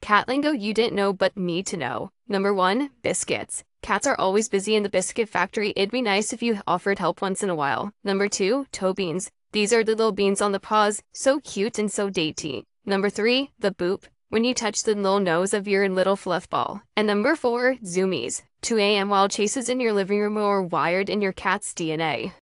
Cat lingo you didn't know but need to know. Number 1. Biscuits. Cats are always busy in the biscuit factory. It'd be nice if you offered help once in a while. Number 2. Toe beans. These are the little beans on the paws, so cute and so dainty. Number 3. The boop. When you touch the little nose of your little fluff ball. And number 4. Zoomies. 2 a.m. wild chases in your living room are wired in your cat's DNA.